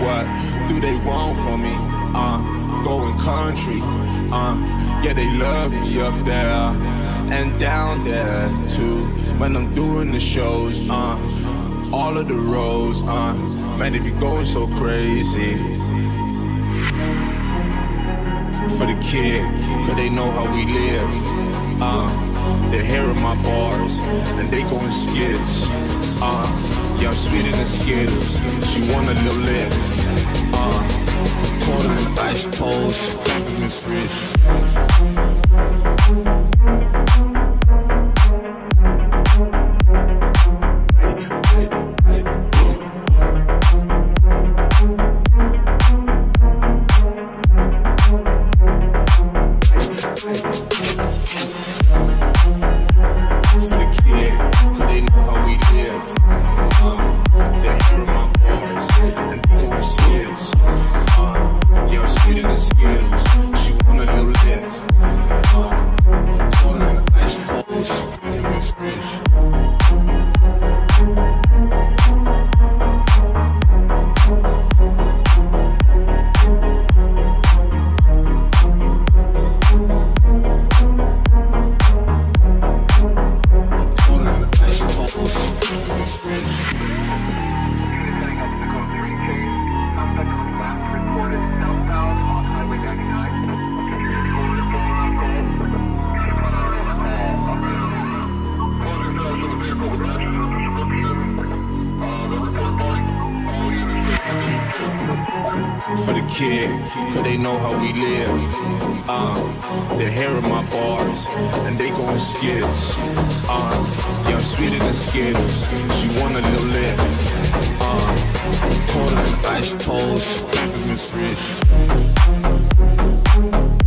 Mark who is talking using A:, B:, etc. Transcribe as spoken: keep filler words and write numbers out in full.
A: What do they want from me? Uh, going country. Uh, yeah, they love me up there and down there too. When I'm doing the shows, uh, all of the roads, uh, man, they be going so crazy. For the kid, cause they know how we live. Uh, they're hearing my bars and they going skits. Uh, yeah, I'm sweeter than Skittles. She want a little lip. Uh, Cold in the ice poles, Miss Rich. For the kid, cause they know how we live. Uh, they're hearing my bars and they going skits. Uh, yeah, I'm sweeter than Skittles. She want a little lip. Uh, Cold in the ice poles, Miss Rich.